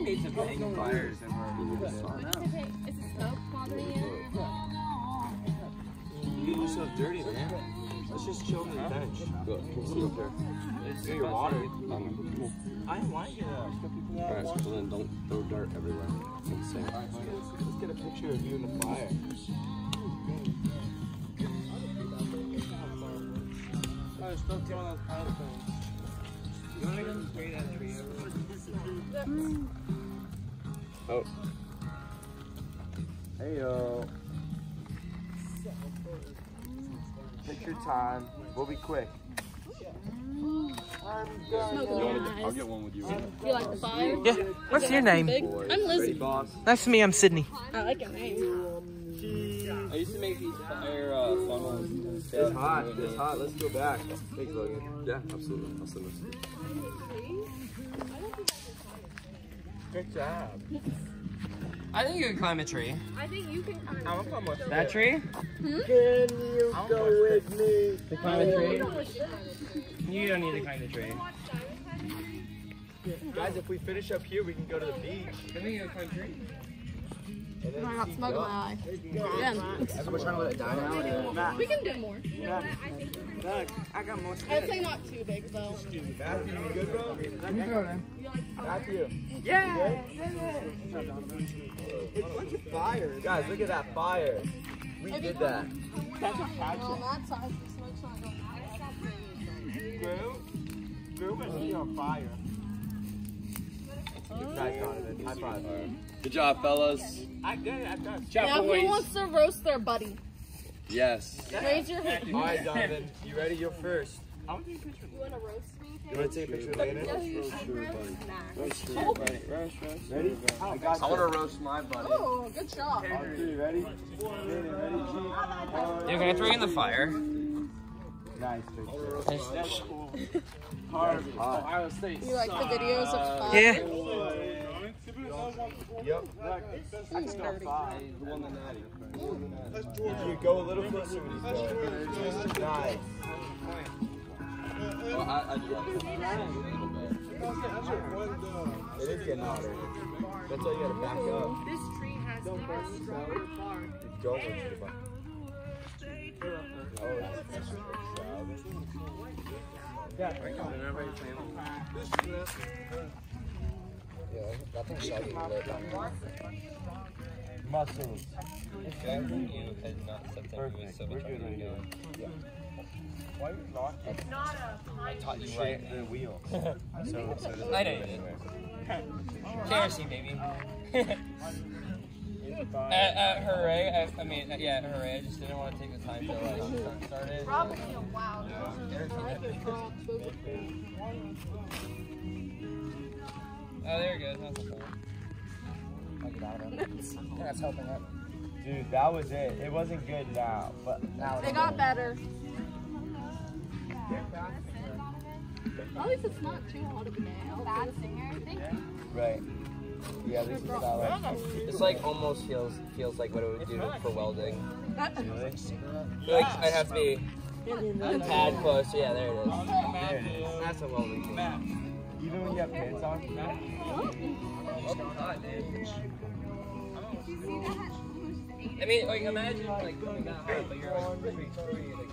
decades of hanging fires and we're Is the smoke bothering you? You get yourself dirty, man. Let's just chill on the bench. Good. We'll sit up there. Get your water. I like it. Alright, so then don't throw dirt everywhere. Insane. Let's get a picture of you in the fire. still killing those pile things. You want to go spray that tree over? Oh. Hey yo. Picture time. We'll be quick. I'll get one with you. You like the fire? Yeah. What's your name? I'm Lizzie. Nice to meet you. I'm Sydney. I like your name. I used to make these fire funnels. It's hot. It's hot. Let's go back. Thanks, Logan. Yeah, absolutely. I'll send this. Good job. I think you can climb a tree. I think you can climb. I'm gonna come That tree? Can you go with me? To climb a tree? You don't need to climb the tree. Guys, if we finish up here, we can go to the beach. I think you can climb a tree. And then I got smoke in my eye. Yeah. Everyone's trying to let it die now. We can do more. I got more. I'd say not too big though. Matthew, you good, bro? Matthew. Yeah. It's a bunch of fire. Guys, look at that fire. We did that. On that side, the smoke's not going out. Girl was on fire. Nice, Donovan. High five. Good job, fellas. I did it. I did it. Now, who wants to roast their buddy? Yes. Raise your hand. All right, Donovan. You ready? You're first. You want to roast me? You want to take a picture later? Ready? I got I want to roast my buddy. Oh, good job. you. Ready? You're going to throw you in the fire. Nice picture. That's cool. Ohio State. You like the videos of fun? Yeah. Yep. I just got 5. You go a little closer when he's going. Nice. Well, I do like it a little bit. It is getting hotter. That's why you gotta back up. This tree has to have stronger bark. Don't go too far. Yeah, I think Shaggy lit. Muscles. Okay. You had not said that you was so much We're good right ago. now. Why are you locking? It's not a pine Taught you right. The wheel. so I know you did. Kerosene, baby. At Hooray, I mean, yeah, at Hooray, I just didn't want to take the time to like start it. Probably a wow. Oh, there it goes. That's helping up. Dude, that was it. It wasn't good now, but now They got better. At least it's not too hot of a day. Bad singer, I think. right. Yeah, this is valid. It's like almost feels like what it would do for welding. Really? Like I'd have to be a tad close. Yeah, there it is. There it is. That's a welding thing. Even when you have pants on? I mean, like imagine like going that hard, but you're like pretty like.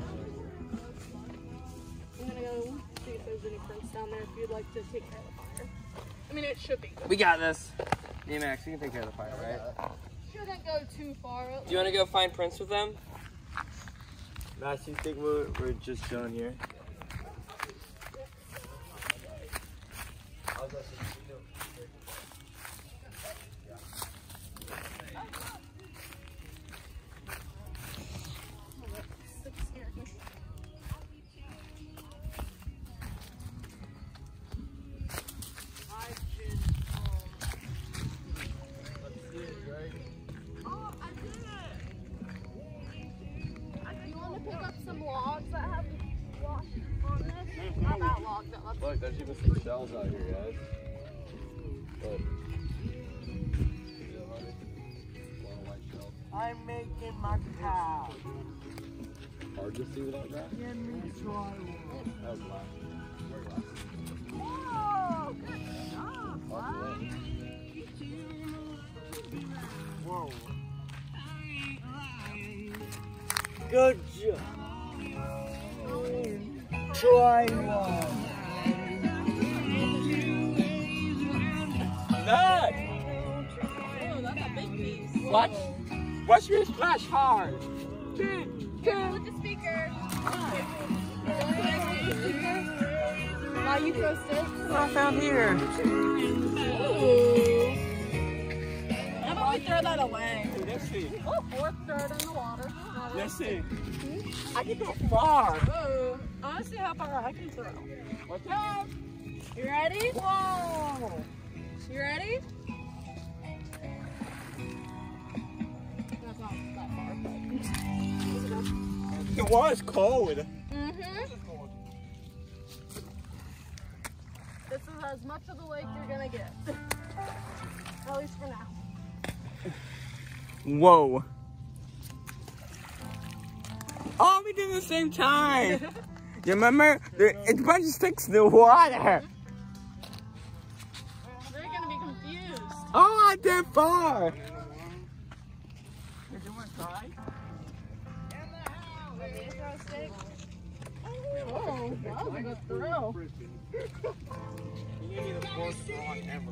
I'm gonna go see if there's any prints down there if you'd like to take care of the fire. I mean, it should be good. We got this. Yeah, Max, you can take care of the fire, right? Shouldn't go too far. Do you want to go find Prince with them? Max, you think we're just chilling here? Logs that have wash on this. Not that log, that log. Look, there's even some shells out here, guys. But, I'm making my cow. hard to see without that. Give me try. That was last. Whoa, good job, bud. Whoa. Good job. Try one. Look. Oh, that's a big piece. Watch me splash hard. With the speaker. While you throw sticks. What I found here. Ooh. How about we throw that away? Let's see. Oh, or throw it in the water. Let's see. I can go far. Oh, I want to see how far I can throw. Watch out. You ready? Whoa. You ready? That's not that far, but... The water's cold. This is as much of the lake you're gonna get. At least for now. Whoa. Oh, we did it at the same time. You remember? It's a bunch of sticks in the water. They're gonna be confused. Oh, I did far. Did you want to try? Want me to throw a stick? Oh, that was a good throw. You gave me the worst rock ever.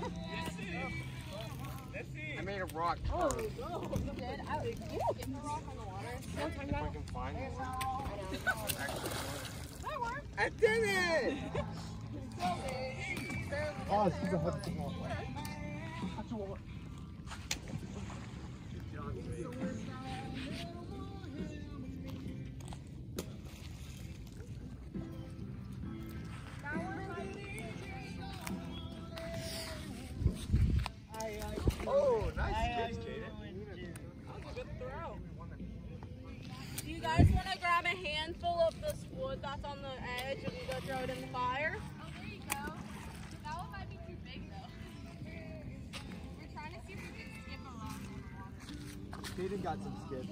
I made a rock. Oh, no. You did? You don't get the rock on the water. If I can find it. That worked. I did it! Oh, it's super hard to walk. Oh, nice catch, Jaden. That was a good throw. Do you guys want to grab a handful of this wood that's on the edge and go throw it in the fire? Oh, there you go. That one might be too big, though. We're trying to see if we can skip around in the water. Jaden got some skip.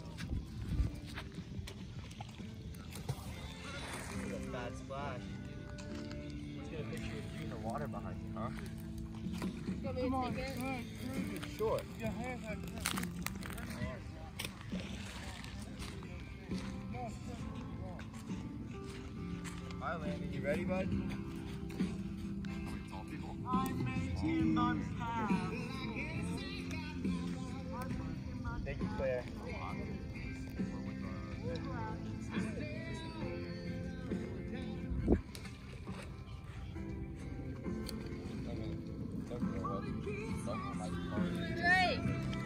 That's a bad splash. Let's get a picture of you in the water behind you, huh? You want me to take it? Sure. Hi, Landon. You ready, bud? Thank you, Claire. Drake!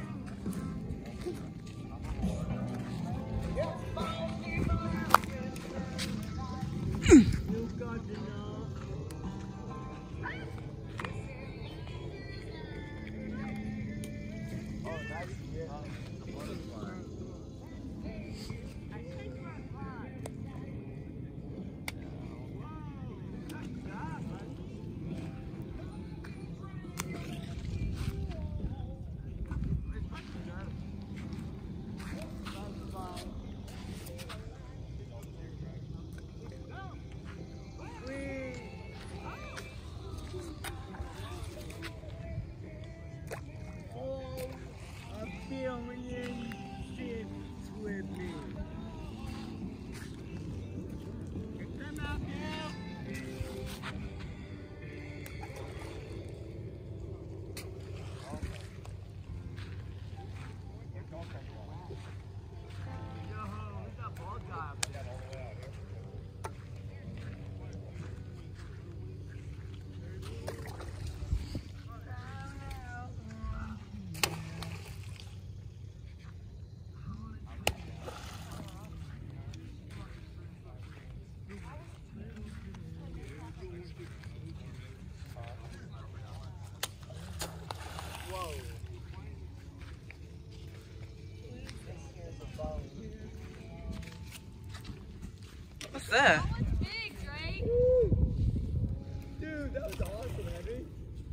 What's that? That one's big, Drake. Dude, that was awesome, Henry.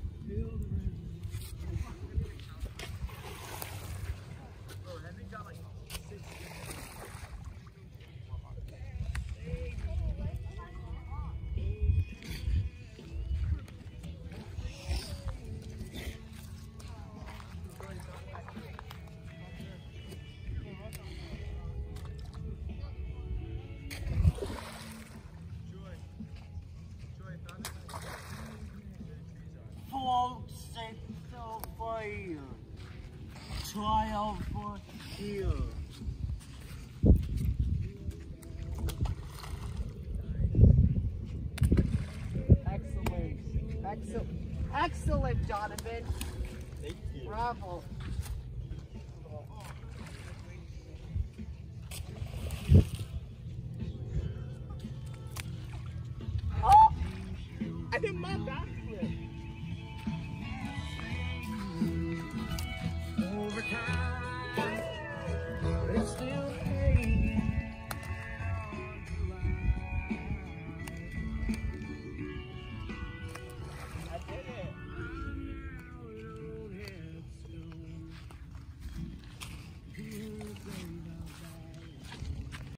Bro, Henry got like 6. trial for you. Excellent, Jonathan. Thank you. Bravo. I think my back